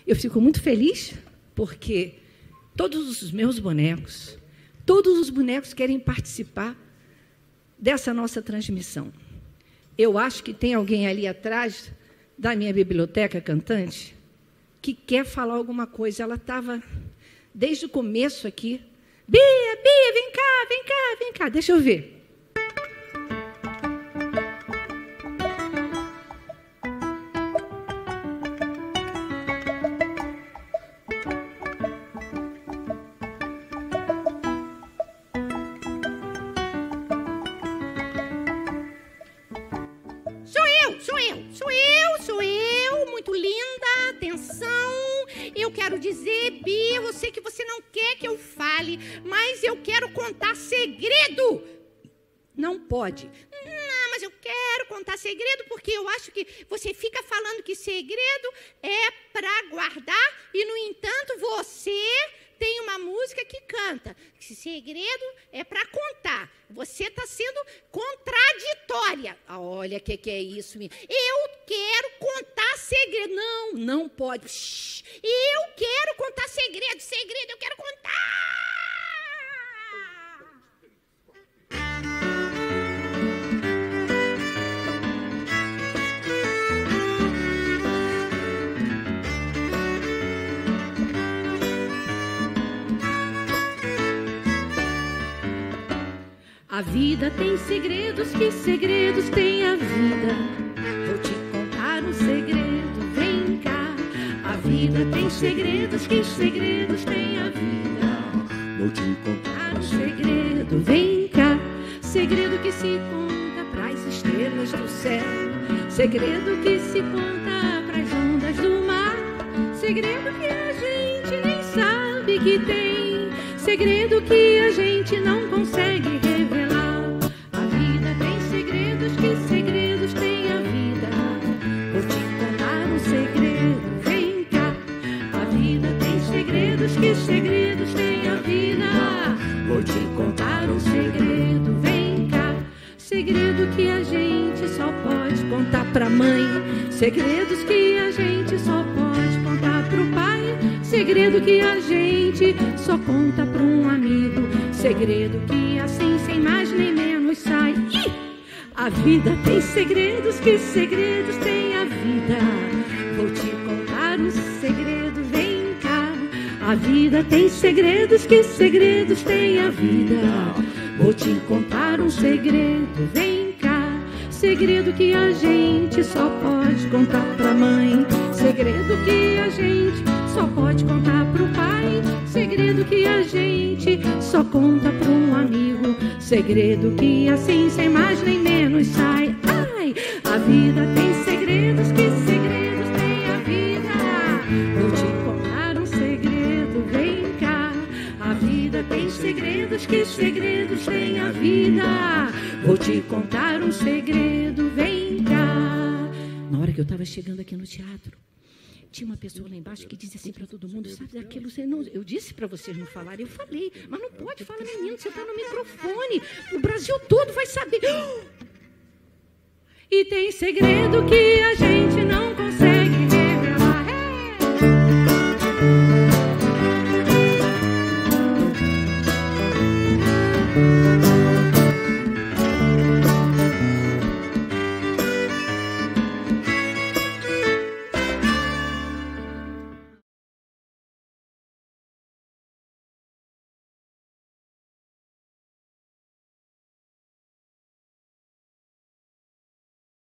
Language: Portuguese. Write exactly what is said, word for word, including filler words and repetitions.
Eu fico muito feliz porque todos os meus bonecos, todos os bonecos querem participar dessa nossa transmissão. Eu acho que tem alguém ali atrás da minha biblioteca cantante que quer falar alguma coisa. Ela estava desde o começo aqui. Bia, Bia, vem cá, vem cá, vem cá. Deixa eu ver. Pode. Não, mas eu quero contar segredo porque eu acho que você fica falando que segredo é para guardar e, no entanto, você tem uma música que canta. Esse segredo é para contar. Você está sendo contraditória. Ah, olha o que, que é isso. Minha. Eu quero contar segredo. Não, não pode. Shhh. Eu quero contar segredo. Segredo, eu quero contar. A vida tem segredos, que segredos tem a vida? Vou te contar um segredo, vem cá. A vida tem segredos, que segredos tem a vida? Vou te contar um segredo, vem cá. Segredo que se conta pras estrelas do céu, segredo que se conta pras ondas do mar, segredo que a gente nem sabe que tem, segredo que a gente não consegue revelar. A vida tem segredos, que segredos tem a vida? Vou te contar um segredo, vem cá. A vida tem segredos, que segredos tem a vida? Vou te contar um segredo, vem cá. Segredo que a gente só pode contar pra mãe, segredos que a gente só pode contar pro pai, segredo que a gente só conta para um amigo, segredo que assim sem mais nem menos sai. Ih! A vida tem segredos, que segredos tem a vida? Vou te contar um segredo, vem cá. A vida tem segredos, que segredos tem a vida? Vou te contar um segredo, vem cá. Segredo que a gente só pode contar pra mãe, segredo que a gente só pode contar pro pai, segredo que a gente só conta pra um amigo, segredo que assim sem mais nem menos sai. Ai, a vida tem segredos, que segredos tem a vida? Vou te contar um segredo, vem cá. A vida tem segredos, que segredos tem a vida? Vou te contar um segredo, vem cá. Na hora que eu estava chegando aqui no teatro, tinha uma pessoa lá embaixo que dizia assim para todo mundo, sabe daquilo, você não, eu disse para vocês não falarem, eu falei, mas não pode falar, menino, você está no microfone, o Brasil todo vai saber. E tem segredo que a gente não conhece.